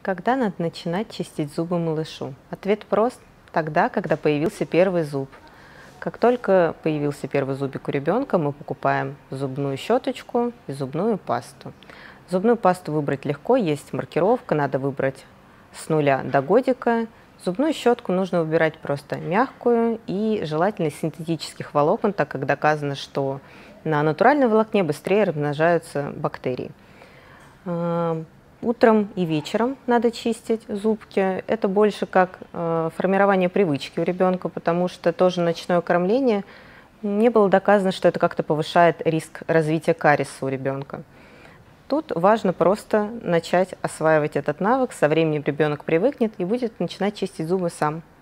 Когда надо начинать чистить зубы малышу? Ответ прост: тогда, когда появился первый зуб. Как только появился первый зубик у ребенка, мы покупаем зубную щеточку и зубную пасту. Зубную пасту выбрать легко, есть маркировка, надо выбрать с 0 до годика. Зубную щетку нужно выбирать просто мягкую и желательно из синтетических волокон, так как доказано, что на натуральном волокне быстрее размножаются бактерии. Утром и вечером надо чистить зубки. Это больше как формирование привычки у ребенка, потому что тоже ночное кормление не было доказано, что это как-то повышает риск развития кариеса у ребенка. Тут важно просто начать осваивать этот навык. Со временем ребенок привыкнет и будет начинать чистить зубы сам.